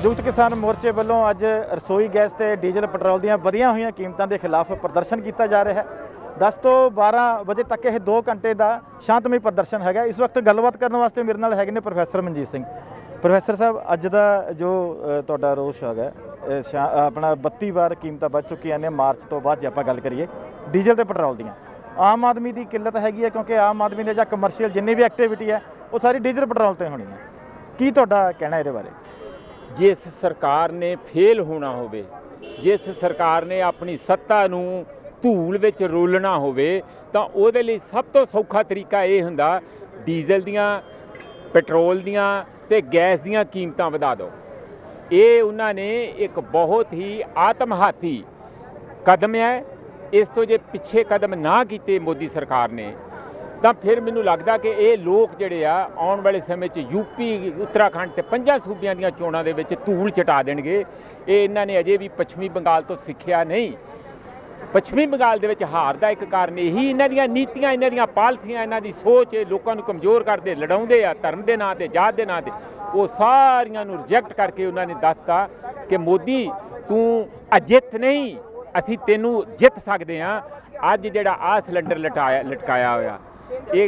संयुक्त किसान मोर्चे वालों अज रसोई गैस ते डीजल पेट्रोल दीयां वधियां होईयां कीमतां दे खिलाफ प्रदर्शन किया जा रहा है। 10 तो 12 बजे तक यह 2 घंटे का शांतमई प्रदर्शन है। इस वक्त गलबात करने वास्ते मेरे नाल हैगे ने प्रोफैसर मनजीत सिंह। प्रोफैसर साहब, अज का जो तुहाडा रोष है अपना 32 बार कीमतां बढ़ चुकियां ने मार्च तो बाद जे आपां गल करिए डीजल ते पेट्रोल दीयां। आम आदमी की किल्लत हैगी है क्योंकि आम आदमी ने जां कमर्शियल जिन्नी भी एक्टिविटी है वो सारी डीजल पेट्रोल ते होनी है। की तुहाडा कहना इहदे बारे? जिस सरकार ने फेल होना होवे, जिस सरकार ने अपनी सत्ता नूं धूल विच रोलना होवे तां उहदे लई सब तो सौखा तरीका ये हुंदा डीजल दियां, पेट्रोल दियां ते गैस दियां कीमतां वधा दो। ये उन्होंने एक बहुत ही आत्मघाती कदम है। इस तो जे पिछे कदम ना किए मोदी सरकार ने तो फिर मैनू लगता कि ये लोग जोड़े आने वाले समय यूपी, उत्तराखंड ते 5 सूबियां दी चोणां दे विच धूल चटा देणगे। ये इन्होंने अजे भी पश्चिमी बंगाल तो सीखिया नहीं। पश्चिमी बंगाल दे विच हार दा एक कारण यही इन्हां दीयां नीतियां, इन्हां दीयां पालसियां, इन्हां दी सोच लोगों को कमज़ोर करते लड़ाउंदे आ धर्म के नाँ ते, जात के नाँ ते। वो सारियां नूं रिजैक्ट करके उन्होंने दसता कि मोदी तू अजित नहीं, असीं तेनू जित सकते हाँ। अज जिहड़ा आ सिलेंडर लटकाया होया ये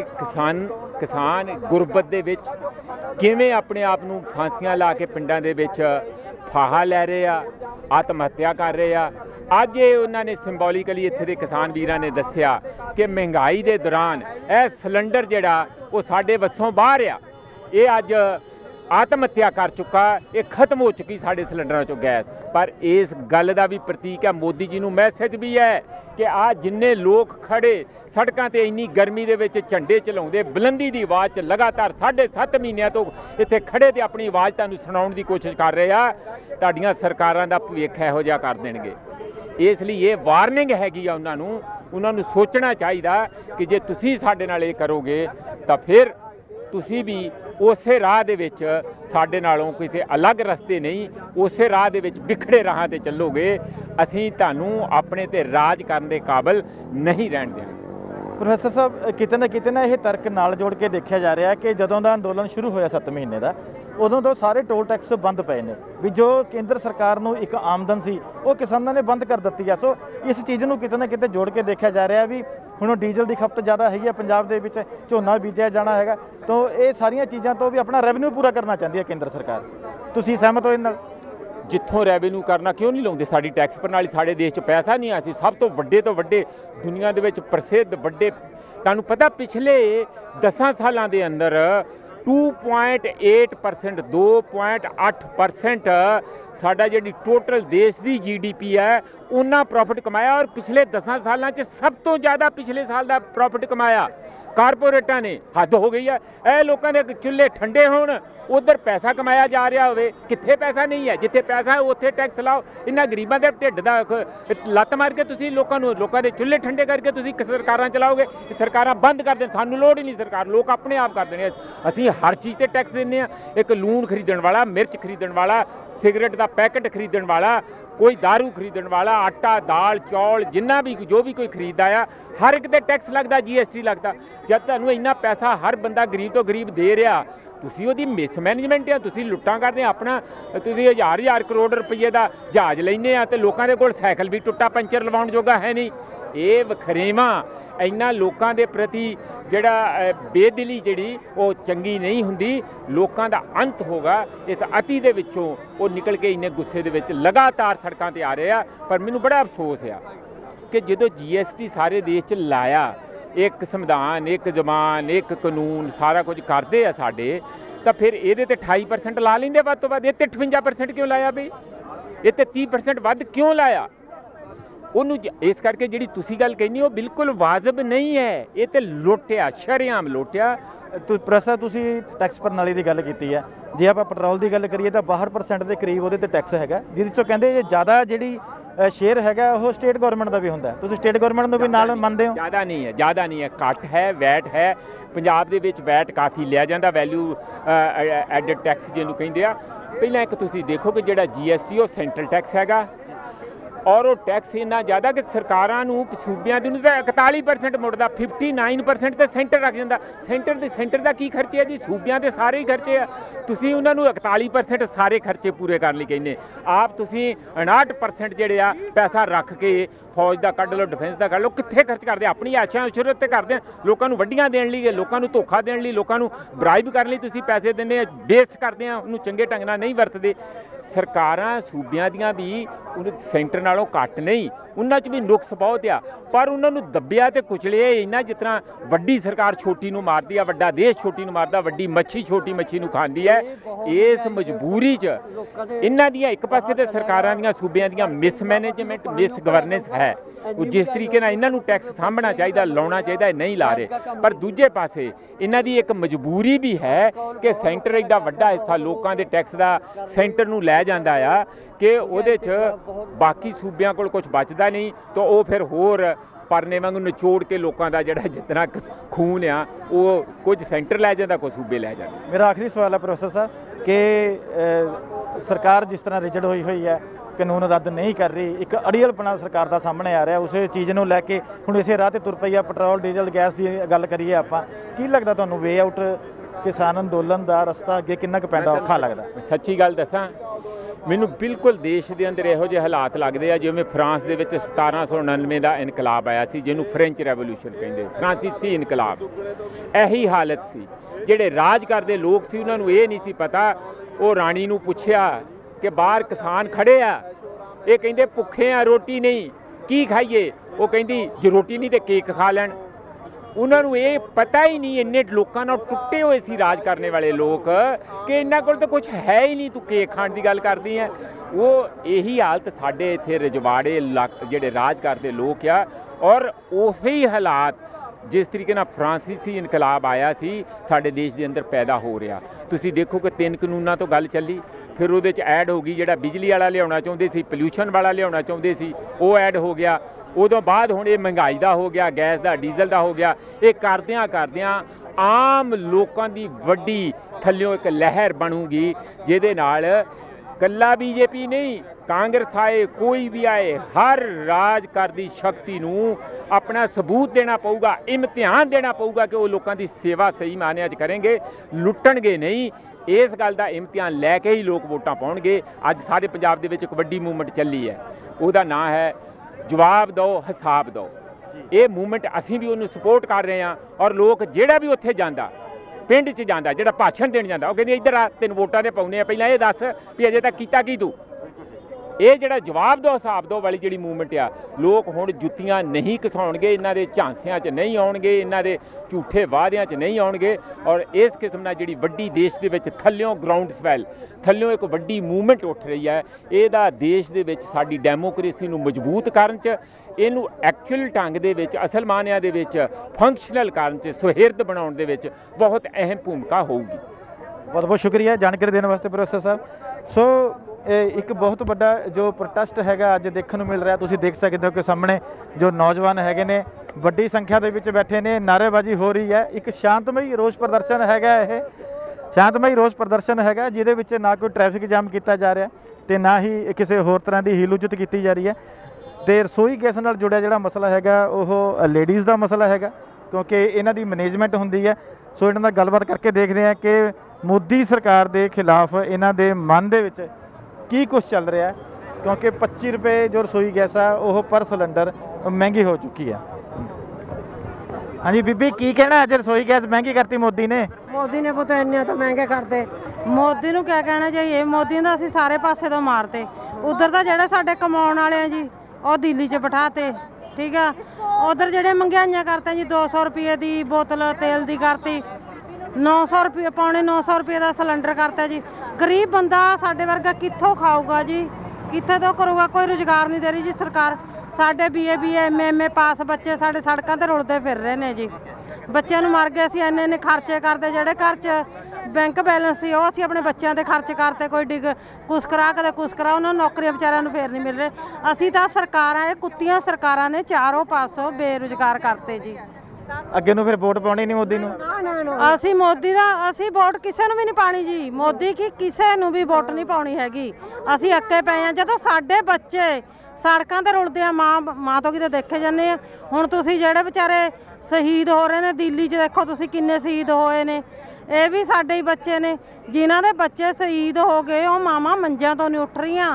किसान गुरबत दे विच किवें अपने आप नूं फांसियां ला के पिंडां दे विच फाहा लै रहे आ, आत्महत्या कर रहे आ। अज ये उन्होंने सिंबोलिकली इत्थे दे किसान वीरां ने दस्सिया कि महंगाई दे दौरान यह सिलेंडर जिहड़ा वो साडे वस्सों बाहर आ, ये अज आत्महत्या कर चुका, ये खत्म हो चुकी साढ़े सिलेंडर चो गैस। पर इस गल का भी प्रतीक है, मोदी जी नूं मैसेज भी है कि आ जिन्ने लोग खड़े सड़कों ते इन्नी गर्मी दे विच झंडे चलाउंदे बुलंदी दी आवाज़ च लगातार 7.5 महीनों तो इत्थे खड़े ते अपनी आवाज़ तुहानूं सुणाउण दी कोशिश कर रहे आ, तुहाडीआं सरकारां दा भविख इहो जिहा कर देणगे। इसलिए ये वार्निंग हैगी आ उन्होंने सोचना चाहिए कि जे तुसीं साडे नाल इह करोगे तो फिर तुसीं भी उस राह दे विच साडे नालों किसी अलग रस्ते नहीं, उस राह दे विच बिखड़े राह ते चलोगे। असीं तुहानूं अपने ते राज करन दे काबिल नहीं रहण देंगे। प्रोफैसर साहब, किते ना यह तर्क नाल जोड़ के देखा जा रहा है कि जदों दा अंदोलन शुरू होया 7 महीने का उदों तो सारे टोल टैक्स बंद पे ने भी जो केंद्र सरकार नूं एक आमदन सी वो किसानों ने बंद कर दी है। सो इस चीज़ नूं किते ना किते जोड़ के देखा जा रहा है भी हुण डीजल की खपत ज़्यादा है पंजाब दे विच, झोना बीजिया जाना है तो ये सारियां चीज़ों तो भी अपना रेवन्यू पूरा करना चाहती है केंद्र सरकार। तुसीं सहमत हो इस नाल? जिथों रेवन्यू करना क्यों नहीं लाउंदे? साडी टैक्स प्रणाली साडे देश च पैसा नहीं आसी। सब तो वड्डे दुनिया दे विच प्रसिद्ध वड्डे, तुहानूं पता पिछले 10 सालां दे अंदर 2.8%, 2.8% साडा जिहड़ी टोटल देश की GDP है उन्ना प्रॉफिट कमाया। और पिछले 10 सालों सब तो ज़्यादा पिछले साल का प्रॉफिट कमाया कारपोरेटां ने। हद हो गई है। ए लोगों के चुल्हे ठंडे होण, उधर पैसा कमाया जा रहा होवे, कित्थे पैसा नहीं है। जिथे पैसा है उत्थे टैक्स लाओ। इन्हां गरीबां दे ढिड दा लत्त मार के तुसीं लोकां दे चुल्हे ठंडे करके तुसीं सरकारां चलाओगे। सरकारां बंद कर देण, सानूं लोड़ ही नहीं सरकार, लोग अपने आप कर देणे। असीं हर चीज़ ते टैक्स दिंदे आ। एक लूण खरीदण वाला, मिर्च खरीदण वाला, सिगरेट का पैकेट खरीदण वाला, कोई दारू खरीदण वाला, आटा, दाल, चौल, जिन्ना भी जो भी कोई खरीददा आ, हर एक ते टैक्स लगता, GST लगता। जब तुहानूं इन्ना पैसा हर बंदा गरीब तो गरीब दे रहा, तुसीं ओहदी मिसमैनेजमेंट आ, तुसीं लुट्टां करदे अपना। तुसीं हज़ार करोड़ रुपये का जहाज लैंदे आ ते लोकां दे कोल साइकिल भी टुੱਟਾ पंचर लवाउण जोगा है नहीं। ये वखरेवा इन्हां लोकां दे प्रति जिहड़ा बेदिली जिहड़ी वो चंगी नहीं हुंदी। लोकां दा अंत होगा इस अति दे विचों वो निकल के इन्ने गुस्से दे विच लगातार सड़कां ते आ रहे आ। पर मैनूं बड़ा अफसोस है कि जदों GST सारे देश च लाया, एक संविधान, एक जबान, एक कानून सारा कुछ करते हैं साडे, तो फिर ये 28% ला लेंदे वध तो वध। ये 58% क्यों लाया बई? ये 30% वध क्यों लाया? ਉਹਨੂੰ इस करके जी तुसी गल कहनी वो बिल्कुल वाजिब नहीं है। ये तो लुटिया, शरेआम लुटिया। प्रोफैसर, तुसी टैक्स प्रणाली की गल की है, जे आप पेट्रोल की गल करिए तो 62% के करीब वो टैक्स है, जिस कहते ज़्यादा जी शेयर है वो स्टेट गौरमेंट का भी होंगे। तुसी स्टेट गौरमेंट को भी नाल मनते हो? ज़्यादा नहीं है, घट है, वैट है। पंजाब दे विच वैट काफ़ी लिया जाता, वैल्यू एडिड टैक्स जिन्होंने कहिंदे आ। पहला एक तुसी देखो कि जिहड़ा GST वो सेंट्रल टैक्स हैगा, ਔਰ ਉਹ ਟੈਕਸ ਇੰਨਾ ਜ਼ਿਆਦਾ ਕਿ ਸਰਕਾਰਾਂ ਨੂੰ ਸੂਬਿਆਂ ਦੀ ਨੂੰ ਤਾਂ 41% ਮੁੜਦਾ, 59% ਤੇ ਸੈਂਟਰ ਰੱਖ ਜਾਂਦਾ। ਸੈਂਟਰ ਦਾ ਕੀ ਖਰਚੇ ਆ ਜੀ? ਸੂਬਿਆਂ ਦੇ ਸਾਰੇ ਹੀ ਖਰਚੇ ਆ। ਤੁਸੀਂ ਉਹਨਾਂ ਨੂੰ 41% ਸਾਰੇ ਖਰਚੇ ਪੂਰੇ ਕਰਨ ਲਈ ਕਹਿੰਦੇ। ਆਪ ਤੁਸੀਂ 59% ਜਿਹੜੇ ਆ ਪੈਸਾ ਰੱਖ ਕੇ ਫੌਜ ਦਾ ਕੱਢ ਲਓ, ਡਿਫੈਂਸ ਦਾ ਕੱਢ ਲਓ, ਕਿੱਥੇ ਖਰਚ ਕਰਦੇ? ਆਪਣੀ ਆਸ਼ਾ ਉਸ਼ਰਤ ਤੇ ਕਰਦੇ ਆ, ਲੋਕਾਂ ਨੂੰ ਵੱਡੀਆਂ ਦੇਣ ਲਈ, ਲੋਕਾਂ ਨੂੰ ਧੋਖਾ ਦੇਣ ਲਈ, ਲੋਕਾਂ ਨੂੰ ਬਰਾਈਬ ਕਰਨ ਲਈ ਤੁਸੀਂ ਪੈਸੇ ਦਿੰਦੇ ਆ, ਵੇਸਟ ਕਰਦੇ ਆ, ਉਹਨੂੰ ਚੰਗੇ ਢੰਗ ਨਾਲ ਨਹੀਂ ਵਰਤਦੇ। ਸਰਕਾਰਾਂ ਸੂਬਿਆਂ ਦੀਆਂ ਵੀ ਉਹਨੂੰ ਸੈਂਟਰ ਨਾਲੋਂ ਘੱਟ ਨਹੀਂ, ਉਹਨਾਂ 'ਚ ਵੀ ਨੁਕਸ ਬਹੁਤ ਆ, ਪਰ ਉਹਨਾਂ ਨੂੰ ਦੱਬਿਆ ਤੇ ਕੁਚਲਿਆ ਇੰਨਾ ਜਿਸ ਤਰ੍ਹਾਂ ਵੱਡੀ ਸਰਕਾਰ ਛੋਟੀ ਨੂੰ ਮਾਰਦੀ ਆ, ਵੱਡਾ ਦੇਸ਼ ਛੋਟੀ ਨੂੰ ਮਾਰਦਾ, ਵੱਡੀ ਮੱਛੀ ਛੋਟੀ ਮੱਛੀ ਨੂੰ ਖਾਂਦੀ ਹੈ। ਇਸ ਮਜਬੂਰੀ 'ਚ ਇਹਨਾਂ ਦੀਆਂ ਇੱਕ ਪਾਸੇ ਤੇ ਸਰਕਾਰਾਂ ਦੀਆਂ ਸੂਬਿਆਂ ਦੀਆਂ ਮਿਸਮੈਨੇਜਮੈਂਟ, ਮਿਸ ਗਵਰਨੈਂਸ ਹੈ। ਉਹ ਜਿਸ ਤਰੀਕੇ ਨਾਲ ਇਹਨਾਂ ਨੂੰ ਟੈਕਸ ਸਾਂਭਣਾ ਚਾਹੀਦਾ, ਲਾਉਣਾ ਚਾਹੀਦਾ, ਨਹੀਂ ਲਾ ਰਹੇ। ਪਰ ਦੂਜੇ ਪਾਸੇ ਇਹਨਾਂ ਦੀ ਇੱਕ ਮਜਬੂਰੀ ਵੀ ਹੈ ਕਿ ਸੈਂਟਰ ਐਡਾ ਵੱਡਾ ਹਿੱਸਾ ਲੋਕਾਂ ਦੇ ਟੈਕਸ ਦਾ ਸੈਂਟਰ ਨੂੰ ਲੈ ਜਾਂਦਾ ਆ ਕਿ ਉਹਦੇ 'ਚ ਬਾਕੀ ਸੂਬਿਆਂ ਕੋਲ ਕੁਝ ਬਚਦਾ ਨਹੀਂ, ਤਾਂ ਉਹ ਫਿਰ ਹੋਰ ਪਰਨੇ ਵਾਂਗੂ ਨਿਚੋੜ ਕੇ ਲੋਕਾਂ ਦਾ ਜਿਹੜਾ ਜਿਤਨਾ ਖੂਨ ਆ ਉਹ ਕੁਝ ਸੈਂਟਰ ਲੈ ਜਾਂਦਾ, ਕੁਝ ਸੂਬੇ ਲੈ ਜਾਂਦੇ। ਮੇਰਾ ਆਖਰੀ ਸਵਾਲ ਹੈ ਪ੍ਰੋਫੈਸਰ ਸਾਹਿਬ ਕਿ ਸਰਕਾਰ ਜਿਸ ਤਰ੍ਹਾਂ ਰਿਜਡ ਹੋਈ ਹੈ, ਕਾਨੂੰਨ ਰੱਦ ਨਹੀਂ ਕਰ ਰਹੀ, ਇੱਕ ਅੜੀਅਲਪਣਾ ਸਰਕਾਰ ਦਾ ਸਾਹਮਣੇ ਆ ਰਿਹਾ, ਉਸੇ ਚੀਜ਼ ਨੂੰ ਲੈ ਕੇ ਹੁਣ ਇਸੇ ਰਾਹ ਤੇ ਤੁਰ ਪਈ ਆ। ਪੈਟਰੋਲ ਡੀਜ਼ਲ ਗੈਸ ਦੀ ਗੱਲ ਕਰੀਏ ਆਪਾਂ, ਕੀ ਲੱਗਦਾ ਤੁਹਾਨੂੰ ਵੇ ਆਊਟ ਕਿਸਾਨ ਅੰਦੋਲਨ ਦਾ ਰਸਤਾ ਅੱਗੇ ਕਿੰਨਾ ਕੁ ਪੈਂਦਾ, ਔਖਾ ਲੱਗਦਾ? ਸੱਚੀ ਗੱਲ ਦੱਸਾਂ, ਮੈਨੂੰ ਬਿਲਕੁਲ ਦੇਸ਼ ਦੇ ਅੰਦਰ ਇਹੋ ਜਿਹੇ ਹਾਲਾਤ ਲੱਗਦੇ ਆ ਜਿਵੇਂ ਫਰਾਂਸ ਦੇ ਵਿੱਚ 1799 ਦਾ ਇਨਕਲਾਬ ਆਇਆ ਸੀ, ਜਿਹਨੂੰ ਫ੍ਰੈਂਚ ਰੈਵੋਲੂਸ਼ਨ ਕਹਿੰਦੇ, ਫਰਾਂਸੀਸੀ ਇਨਕਲਾਬ। ਇਹੀ ਹਾਲਤ ਸੀ। ਜਿਹੜੇ ਰਾਜ ਕਰਦੇ ਲੋਕ ਸੀ ਉਹਨਾਂ ਨੂੰ ਇਹ ਨਹੀਂ ਸੀ ਪਤਾ। ਉਹ ਰਾਣੀ ਨੂੰ ਪੁੱਛਿਆ ਕਿ ਬਾਹਰ ਕਿਸਾਨ ਖੜੇ ਆ, ਇਹ ਕਹਿੰਦੇ ਭੁੱਖੇ ਆ, ਰੋਟੀ ਨਹੀਂ, ਕੀ ਖਾਈਏ? ਉਹ ਕਹਿੰਦੀ ਜੇ ਰੋਟੀ ਨਹੀਂ ਤੇ ਕੇਕ ਖਾ ਲੈਣ। ਉਹਨਾਂ ਨੂੰ ਇਹ ਪਤਾ ਹੀ ਨਹੀਂ, ਇੰਨੇ ਲੋਕਾਂ ਨਾਲ ਟੁੱਟੇ ਹੋਏ ਸੀ ਰਾਜ ਕਰਨੇ ਵਾਲੇ ਲੋਕ ਕਿ ਇਹਨਾਂ ਕੋਲ ਤਾਂ ਕੁਝ ਹੈ ਹੀ ਨਹੀਂ, ਤੂੰ ਕੇਕ ਖਾਣ ਦੀ ਗੱਲ ਕਰਦੀ ਹੈ। ਉਹ ਇਹੀ ਹਾਲਤ ਸਾਡੇ ਇੱਥੇ ਰਜਵਾੜੇ ਜਿਹੜੇ ਰਾਜ ਕਰਦੇ ਲੋਕ ਆ, ਔਰ ਉਹੀ ਹਾਲਾਤ ਜਿਸ ਤਰੀਕੇ ਨਾਲ ਫਰਾਂਸੀਸੀ ਇਨਕਲਾਬ ਆਇਆ ਸੀ ਸਾਡੇ ਦੇਸ਼ ਦੇ ਅੰਦਰ ਪੈਦਾ ਹੋ ਰਿਹਾ। ਤੁਸੀਂ ਦੇਖੋ ਕਿ 3 ਕਾਨੂੰਨਾਂ ਤੋਂ ਗੱਲ ਚੱਲੀ, ਫਿਰ ਉਹਦੇ 'ਚ ਐਡ ਹੋ ਗਈ ਜਿਹੜਾ ਬਿਜਲੀ ਵਾਲਾ ਲਿਆਉਣਾ ਚਾਹੁੰਦੇ ਸੀ, ਪੋਲਿਊਸ਼ਨ ਵਾਲਾ ਲਿਆਉਣਾ ਚਾਹੁੰਦੇ ਸੀ, ਉਹ ਐਡ ਹੋ ਗਿਆ। ਉਦੋਂ ਬਾਅਦ ਹੁਣ ਇਹ ਮਹਿੰਗਾਈ ਦਾ ਹੋ ਗਿਆ, ਗੈਸ ਦਾ, ਡੀਜ਼ਲ ਦਾ ਹੋ ਗਿਆ। ਇਹ ਕਰਦਿਆਂ ਆਮ ਲੋਕਾਂ ਦੀ ਵੱਡੀ ਥੱਲਿਓਂ ਇੱਕ ਲਹਿਰ ਬਣੂਗੀ ਜਿਹਦੇ ਨਾਲ ਕੱਲਾ ਬੀਜੇਪੀ ਨਹੀਂ, ਕਾਂਗਰਸ ਆਏ, ਕੋਈ ਵੀ ਆਏ, ਹਰ ਰਾਜ ਕਰਦੀ ਸ਼ਕਤੀ ਨੂੰ ਆਪਣਾ ਸਬੂਤ ਦੇਣਾ ਪਊਗਾ, ਇਮਤਿਹਾਨ ਦੇਣਾ ਪਊਗਾ ਕਿ ਉਹ ਲੋਕਾਂ ਦੀ ਸੇਵਾ ਸਹੀ ਮਾਅਨਿਆਂ 'ਚ ਕਰਨਗੇ, ਲੁੱਟਣਗੇ ਨਹੀਂ। ਇਸ ਗੱਲ ਦਾ ਇਮਤਿਹਾਨ ਲੈ ਕੇ ਹੀ ਲੋਕ ਵੋਟਾਂ ਪਾਉਣਗੇ। ਅੱਜ ਸਾਡੇ ਪੰਜਾਬ ਦੇ ਵਿੱਚ ਇੱਕ ਵੱਡੀ ਮੂਵਮੈਂਟ ਚੱਲੀ ਹੈ, ਉਹਦਾ ਨਾਂ ਹੈ ਜਵਾਬ ਦਿਓ, ਹਿਸਾਬ ਦਿਓ। ਇਹ ਮੂਵਮੈਂਟ ਅਸੀਂ ਵੀ ਉਹਨੂੰ ਸਪੋਰਟ ਕਰ ਰਹੇ ਹਾਂ, ਔਰ ਲੋਕ ਜਿਹੜਾ ਵੀ ਉੱਥੇ ਜਾਂਦਾ, ਪਿੰਡ 'ਚ ਜਾਂਦਾ, ਜਿਹੜਾ ਭਾਸ਼ਣ ਦੇਣ ਜਾਂਦਾ, ਉਹ ਕਹਿੰਦੇ ਇੱਧਰ ਆ, ਤੈਨੂੰ ਵੋਟਾਂ ਦੇ ਪਾਉਣੇ ਆ, ਪਹਿਲਾਂ ਇਹ ਦੱਸ ਵੀ ਅਜੇ ਤੱਕ ਕੀਤਾ ਕੀ ਤੂੰ। ਇਹ ਜਿਹੜਾ ਜਵਾਬ ਦਿਓ, ਹਿਸਾਬ ਦਿਓ ਵਾਲੀ ਜਿਹੜੀ ਮੂਵਮੈਂਟ ਆ, ਲੋਕ ਹੁਣ ਜੁੱਤੀਆਂ ਨਹੀਂ ਘਸਾਉਣਗੇ, ਇਹਨਾਂ ਦੇ ਝਾਂਸਿਆਂ 'ਚ ਨਹੀਂ ਆਉਣਗੇ, ਇਹਨਾਂ ਦੇ ਝੂਠੇ ਵਾਅਦਿਆਂ 'ਚ ਨਹੀਂ ਆਉਣਗੇ। ਔਰ ਇਸ ਕਿਸਮ ਨਾਲ ਜਿਹੜੀ ਵੱਡੀ ਦੇਸ਼ ਦੇ ਵਿੱਚ ਥੱਲਿਓਂ ਗਰਾਊਂਡ ਸਵੈਲ, ਥੱਲਿਓਂ ਇੱਕ ਵੱਡੀ ਮੂਵਮੈਂਟ ਉੱਠ ਰਹੀ ਹੈ, ਇਹਦਾ ਦੇਸ਼ ਦੇ ਵਿੱਚ ਸਾਡੀ ਡੈਮੋਕ੍ਰੇਸੀ ਨੂੰ ਮਜ਼ਬੂਤ ਕਰਨ 'ਚ, ਇਹਨੂੰ ਐਕਚੁਅਲ ਢੰਗ ਦੇ ਵਿੱਚ, ਅਸਲ ਮਾਅਨਿਆਂ ਦੇ ਵਿੱਚ ਫੰਕਸ਼ਨਲ ਕਰਨ 'ਚ, ਸੁਹਿਰਦ ਬਣਾਉਣ ਦੇ ਵਿੱਚ ਬਹੁਤ ਅਹਿਮ ਭੂਮਿਕਾ ਹੋਊਗੀ। ਬਹੁਤ ਬਹੁਤ ਸ਼ੁਕਰੀਆ ਜਾਣਕਾਰੀ ਦੇਣ ਵਾਸਤੇ ਪ੍ਰੋਫੈਸਰ ਸਾਹਿਬ। ਸੋ ਇੱਕ ਬਹੁਤ ਵੱਡਾ ਜੋ ਪ੍ਰੋਟੈਸਟ ਹੈਗਾ ਅੱਜ ਦੇਖਣ ਨੂੰ ਮਿਲ ਰਿਹਾ, ਤੁਸੀਂ ਦੇਖ ਸਕਦੇ ਹੋ ਕਿ ਸਾਹਮਣੇ ਜੋ ਨੌਜਵਾਨ ਹੈਗੇ ਨੇ ਵੱਡੀ ਸੰਖਿਆ ਦੇ ਵਿੱਚ ਬੈਠੇ ਨੇ, ਨਾਅਰੇਬਾਜ਼ੀ ਹੋ ਰਹੀ ਹੈ। ਇੱਕ ਸ਼ਾਂਤਮਈ ਰੋਸ ਪ੍ਰਦਰਸ਼ਨ ਹੈਗਾ, ਇਹ ਸ਼ਾਂਤਮਈ ਰੋਸ ਪ੍ਰਦਰਸ਼ਨ ਹੈਗਾ ਜਿਹਦੇ ਵਿੱਚ ਨਾ ਕੋਈ ਟ੍ਰੈਫਿਕ ਜਾਮ ਕੀਤਾ ਜਾ ਰਿਹਾ ਤੇ ਨਾ ਹੀ ਕਿਸੇ ਹੋਰ ਤਰ੍ਹਾਂ ਦੀ ਹੀਲ-ਹੁੱਜਤ ਕੀਤੀ ਜਾ ਰਹੀ ਹੈ। ਤੇ ਰਸੋਈ ਗੈਸ ਨਾਲ ਜੁੜਿਆ ਜਿਹੜਾ ਮਸਲਾ ਹੈਗਾ ਉਹ ਲੇਡੀਜ਼ ਦਾ ਮਸਲਾ ਹੈਗਾ, ਕਿਉਂਕਿ ਇਹਨਾਂ ਦੀ ਮੈਨੇਜਮੈਂਟ ਹੁੰਦੀ ਹੈ। ਸੋ ਇਹਨਾਂ ਨਾਲ ਗੱਲਬਾਤ ਕਰਕੇ ਦੇਖਦੇ ਹਾਂ ਕਿ ਮੋਦੀ ਸਰਕਾਰ ਦੇ ਖਿਲਾਫ ਇਹਨਾਂ ਦੇ ਮਨ ਦੇ ਵਿੱਚ ਕੀ ਕੁਝ ਚੱਲ ਰਿਹਾ, ਕਿਉਂਕਿ 25 ਰੁਪਏ ਜੋ ਰਸੋਈ ਗੈਸ ਆ ਉਹ ਪਰ ਸਿਲੰਡਰ ਮਹਿੰਗੀ ਹੋ ਚੁੱਕੀ ਆ। ਹਾਂਜੀ ਬੀਬੀ, ਕੀ ਕਹਿਣਾ, ਅੱਜ ਰਸੋਈ ਗੈਸ ਮਹਿੰਗੀ ਕਰਤੀ ਮੋਦੀ ਨੇ? ਮੋਦੀ ਨੇ ਪੁੱਤ ਇੰਨੇ ਤਾਂ ਮਹਿੰਗੇ ਕਰਤੇ। ਮੋਦੀ ਨੂੰ ਕਿਆ ਕਹਿਣਾ ਚਾਹੀਏ, ਮੋਦੀ ਦਾ ਅਸੀਂ ਸਾਰੇ ਪਾਸੇ ਤੋਂ ਮਾਰਤੇ। ਉਧਰ ਤਾਂ ਜਿਹੜੇ ਸਾਡੇ ਕਮਾਉਣ ਵਾਲੇ ਆ ਜੀ ਉਹ ਦਿੱਲੀ 'ਚ ਬਿਠਾਤੇ, ਠੀਕ ਆ। ਉਧਰ ਜਿਹੜੇ ਮਹਿੰਗਾਈਆਂ ਕਰਤੇ ਜੀ, 200 ਰੁਪਏ ਦੀ ਬੋਤਲ ਤੇਲ ਦੀ ਕਰਤੀ, 900 ਰੁਪਏ, ਪੌਣੇ 900 ਰੁਪਏ ਦਾ ਸਿਲੰਡਰ ਕਰਤਾ ਜੀ। ਗਰੀਬ ਬੰਦਾ ਸਾਡੇ ਵਰਗਾ ਕਿੱਥੋਂ ਖਾਊਗਾ ਜੀ, ਕਿੱਥੇ ਤੋਂ ਕਰੂਗਾ? ਕੋਈ ਰੁਜ਼ਗਾਰ ਨਹੀਂ ਦੇ ਰਹੀ ਜੀ ਸਰਕਾਰ। ਸਾਡੇ BA MA ਪਾਸ ਬੱਚੇ ਸਾਡੇ ਸੜਕਾਂ ਤੇ ਰੁਲਦੇ ਫਿਰ ਰਹੇ ਨੇ ਜੀ। ਬੱਚਿਆਂ ਨੂੰ ਮਰ ਗਏ, ਅਸੀਂ ਇੰਨੇ ਖਰਚੇ ਕਰਦੇ, ਜਿਹੜੇ ਘਰ 'ਚ ਬੈਂਕ ਬੈਲੈਂਸ ਸੀ ਉਹ ਅਸੀਂ ਆਪਣੇ ਬੱਚਿਆਂ ਦੇ ਖਰਚ ਕਰਤੇ। ਕੋਈ ਕੁਛ ਕਰਾ, ਕਦੇ ਕੁਛ ਕਰਾ, ਉਹਨਾਂ ਨੂੰ ਨੌਕਰੀਆਂ ਵਿਚਾਰਿਆਂ ਨੂੰ ਫੇਰ ਨਹੀਂ ਮਿਲ ਰਹੇ। ਅਸੀਂ ਤਾਂ ਸਰਕਾਰਾਂ, ਇਹ ਕੁੱਤੀਆਂ ਸਰਕਾਰਾਂ ਨੇ ਚਾਰੋਂ ਪਾਸੋਂ ਬੇਰੁਜ਼ਗਾਰ ਕਰਤੇ ਜੀ। ਅੱਗੇ ਨੂੰ ਫਿਰ ਵੋਟ ਪਾਉਣੀ ਨਹੀਂ ਮੋਦੀ ਨੂੰ? ਅਸੀਂ ਮੋਦੀ ਦਾ, ਅਸੀਂ ਵੋਟ ਕਿਸੇ ਨੂੰ ਵੀ ਨਹੀਂ ਪਾਣੀ ਜੀ। ਮੋਦੀ ਕੀ ਕਿਸੇ ਨੂੰ ਵੀ ਵੋਟ ਨਹੀਂ ਪਾਉਣੀ ਹੈਗੀ। ਅਸੀਂ ਅੱਕੇ ਪਏ ਆ। ਜਦੋਂ ਸਾਡੇ ਬੱਚੇ ਸੜਕਾਂ ਤੇ ਰੁਲਦੇ ਆ, ਮਾਂ ਤੋਂ ਕਿਤੇ ਦੇਖੇ ਜਾਂਦੇ ਆ। ਹੁਣ ਤੁਸੀਂ ਜਿਹੜੇ ਵਿਚਾਰੇ ਸ਼ਹੀਦ ਹੋ ਰਹੇ ਨੇ ਦਿੱਲੀ 'ਚ, ਦੇਖੋ ਤੁਸੀਂ ਕਿੰਨੇ ਸ਼ਹੀਦ ਹੋਏ ਨੇ, ਇਹ ਵੀ ਸਾਡੇ ਹੀ ਬੱਚੇ ਨੇ। ਜਿਨ੍ਹਾਂ ਦੇ ਬੱਚੇ ਸ਼ਹੀਦ ਹੋ ਗਏ ਉਹ ਮਾਵਾਂ ਮੰਜਿਆਂ ਤੋਂ ਨਹੀਂ ਉੱਠ ਰਹੀਆਂ।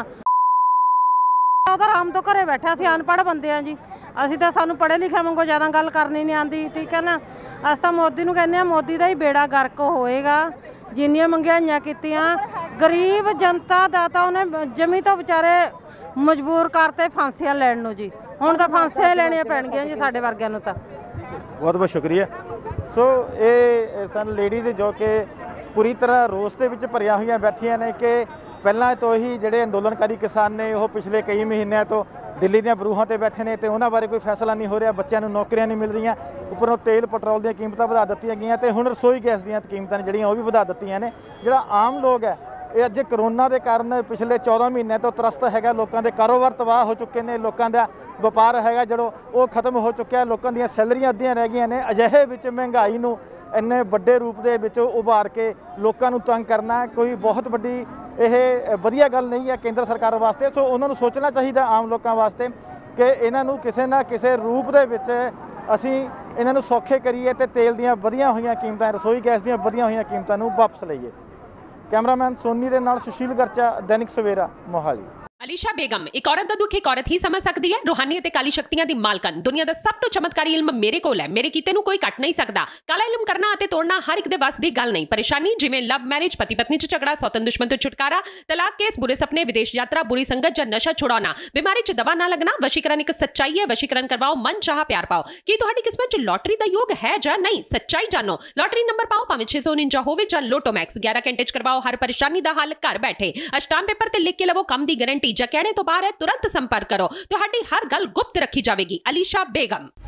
ਉਹ ਤਾਂ ਆਰਾਮ ਤੋਂ ਘਰੇ ਬੈਠਾ, ਅਸੀਂ ਅਨਪੜ੍ਹ ਬੰਦੇ ਆ ਜੀ, ਅਸੀਂ ਤਾਂ ਸਾਨੂੰ ਪੜ੍ਹੇ ਲਿਖੇ ਵਾਂਗੂ ਜ਼ਿਆਦਾ ਗੱਲ ਕਰਨੀ ਨਹੀਂ ਆਉਂਦੀ, ਠੀਕ ਹੈ ਨਾ। ਅਸੀਂ ਤਾਂ ਮੋਦੀ ਨੂੰ ਕਹਿੰਦੇ ਆ, ਮੋਦੀ ਦਾ ਹੀ ਬੇੜਾ ਗਰਕ ਹੋਏਗਾ। ਜਿੰਨੀਆਂ ਮਹਿੰਗਾਈਆਂ ਕੀਤੀਆਂ, ਗਰੀਬ ਜਨਤਾ ਦਾ ਤਾਂ ਉਹਨੇ ਜਮੀ ਤੋਂ ਵਿਚਾਰੇ ਮਜਬੂਰ ਕਰਤੇ ਫਾਂਸੀਆਂ ਲੈਣ ਨੂੰ ਜੀ। ਹੁਣ ਤਾਂ ਫਾਂਸੀਆਂ ਲੈਣੀਆਂ ਪੈਣਗੀਆਂ ਜੀ ਸਾਡੇ ਵਰਗਿਆਂ ਨੂੰ ਤਾਂ। ਬਹੁਤ ਬਹੁਤ ਸ਼ੁਕਰੀਆ। ਸੋ ਇਹ ਸਨ ਲੇਡੀਜ਼ ਜੋ ਕਿ ਪੂਰੀ ਤਰ੍ਹਾਂ ਰੋਸ ਦੇ ਵਿੱਚ ਭਰੀਆਂ ਹੋਈਆਂ ਬੈਠੀਆਂ ਨੇ ਕਿ ਪਹਿਲਾਂ ਤੋਂ ਹੀ ਜਿਹੜੇ ਅੰਦੋਲਨਕਾਰੀ ਕਿਸਾਨ ਨੇ ਉਹ ਪਿਛਲੇ ਕਈ ਮਹੀਨਿਆਂ ਤੋਂ ਦਿੱਲੀ ਦੀਆਂ ਬਰੂਹਾਂ ਤੇ ਬੈਠੇ ਨੇ ਤੇ ਉਹਨਾਂ ਬਾਰੇ ਕੋਈ ਫੈਸਲਾ ਨਹੀਂ ਹੋ ਰਿਹਾ। ਬੱਚਿਆਂ ਨੂੰ ਨੌਕਰੀਆਂ ਨਹੀਂ ਮਿਲ ਰਹੀਆਂ, ਉੱਪਰੋਂ ਤੇਲ ਪੈਟਰੋਲ ਦੀਆਂ ਕੀਮਤਾਂ ਵਧਾ ਦਿੱਤੀਆਂ ਗਈਆਂ ਤੇ ਹੁਣ ਰਸੋਈ ਗੈਸ ਦੀਆਂ ਕੀਮਤਾਂ ਨੇ ਜਿਹੜੀਆਂ ਉਹ ਵੀ ਵਧਾ ਦਿੱਤੀਆਂ ਨੇ। ਜਿਹੜਾ ਆਮ ਲੋਕ ਹੈ ਇਹ ਅੱਜ ਕਰੋਨਾ ਦੇ ਕਾਰਨ ਪਿਛਲੇ 14 ਮਹੀਨਿਆਂ ਤੋਂ ਤਰਸਤ ਹੈਗਾ। ਲੋਕਾਂ ਦੇ ਕਾਰੋਬਾਰ ਤਬਾਹ ਹੋ ਚੁੱਕੇ ਨੇ, ਲੋਕਾਂ ਦਾ ਵਪਾਰ ਹੈਗਾ ਜਿਹੜੋ ਉਹ ਖਤਮ ਹੋ ਚੁੱਕਿਆ, ਲੋਕਾਂ ਦੀਆਂ ਸੈਲਰੀਆਂ ਅੱਧੀਆਂ ਰਹਿ ਗਈਆਂ ਨੇ। ਅਜਿਹੇ ਵਿੱਚ ਮਹਿੰਗਾਈ ਨੂੰ ਇੰਨੇ ਵੱਡੇ ਰੂਪ ਦੇ ਵਿੱਚ ਉਭਾਰ ਕੇ ਲੋਕਾਂ ਨੂੰ ਤੰਗ ਕਰਨਾ ਕੋਈ ਬਹੁਤ ਵੱਡੀ ਇਹ ਵਧੀਆ ਗੱਲ ਨਹੀਂ ਹੈ ਕੇਂਦਰ ਸਰਕਾਰ ਵਾਸਤੇ। ਸੋ ਉਹਨਾਂ ਨੂੰ ਸੋਚਣਾ ਚਾਹੀਦਾ ਆਮ ਲੋਕਾਂ ਵਾਸਤੇ ਕਿ ਇਹਨਾਂ ਨੂੰ ਕਿਸੇ ਨਾ ਕਿਸੇ ਰੂਪ ਦੇ ਵਿੱਚ ਅਸੀਂ ਇਹਨਾਂ ਨੂੰ ਸੌਖੇ ਕਰੀਏ ਤੇ ਤੇਲ ਦੀਆਂ ਵਧੀਆਂ ਹੋਈਆਂ ਕੀਮਤਾਂ, ਰਸੋਈ ਗੈਸ ਦੀਆਂ ਵਧੀਆਂ ਹੋਈਆਂ ਕੀਮਤਾਂ ਨੂੰ ਵਾਪਸ ਲਈਏ। कैमरामैन सोनी दे नाल सुशील गर्चा, दैनिक सवेरा, मोहाली। ਅਲੀਸ਼ਾ ਬੇਗਮ ਇੱਕ ਔਰਤ ਦਾ ਦੁੱਖ ਇੱਕ ਔਰਤ ਹੀ ਸਮਝ ਸਕਦੀ ਹੈ। ਰੂਹਾਨੀ ਅਤੇ ਕਾਲੀ ਸ਼ਕਤੀਆਂ ਦੀ ਮਾਲਕਨ, ਦੁਨੀਆ ਦਾ ਸਭ ਤੋਂ ਚਮਤਕਾਰੀ ਇਲਮ ਮੇਰੇ ਕੋਲ ਹੈ। ਮੇਰੇ ਕੀਤੇ ਨੂੰ ਕੋਈ ਕੱਟ ਨਹੀਂ ਸਕਦਾ। ਕਾਲਾ ਇਲਮ ਕਰਨਾ ਅਤੇ ਤੋੜਨਾ ਹਰ ਇੱਕ ਦੇ ਵੱਸ ਦੀ ਗੱਲ ਨਹੀਂ। ਪਰੇਸ਼ਾਨੀ ਜਿਵੇਂ ਲਵ ਮੈਰਿਜ, ਪਤੀ ਪਤਨੀ 'ਚ ਝਗੜਾ, ਸੌਤਨ ਦੁਸ਼ਮਣ ਤੋਂ ਛੁਟਕਾਰਾ, ਤਲਾਕ ਕੇਸ, ਬੁਰੇ ਸੁਪਨੇ, ਵਿਦੇਸ਼ ਯਾਤਰਾ, ਬੁਰੀ ਸੰਗਤ ਜਾਂ ਨਸ਼ਾ ਛੁਡਾਉਣਾ, ਬਿਮਾਰੀ 'ਚ ਦਵਾ ਨਾ ਲੱਗਣਾ। ਵਸ਼ੀਕਰਨ ਇੱਕ ਸੱਚਾਈ ਹੈ। ਵਸ਼ੀਕਰਨ ਕਰਵਾਓ, ਮਨ ਚਾਹਾ ਪਿਆਰ ਪਾਓ। ਕੀ ਤੁਹਾਡੀ ਕਿਸਮਤ 'ਚ ਲੋਟਰੀ ਦਾ ਯੋਗ ਹੈ ਜਾਂ ਨਹੀਂ? ਸੱਚਾਈ ਜਾਣੋ। ਲੋਟਰੀ ਨੰਬਰ ਪਾਓ, ਭਾਵੇਂ 649 ਹੋਵੇ ਜਾਂ ਲੋਟੋ ਮੈਕਸ। 11 ਘੰਟੇ 'ਚ ਕਰਵਾਓ ਹਰ ਪਰੇਸ਼ਾਨੀ ਦਾ ਹੱਲ ਘਰ ਬੈਠੇ। ਅਸ਼ਟਾਮ ਪੇਪਰ ਤੇ ਲਿਖ ਕੇ ਲਵੋ ਕੰਮ ਦੀ ਗਾਰੰਟੀ। ਜਾਂ ਕਹਿਣੇ ਤੋਂ ਬਾਹਰ ਤੁਰੰਤ ਸੰਪਰਕ ਕਰੋ। ਤੁਹਾਡੀ ਹਰ ਗੱਲ ਗੁਪਤ ਰੱਖੀ ਜਾਵੇਗੀ। ਅਲੀਸ਼ਾ ਬੇਗਮ।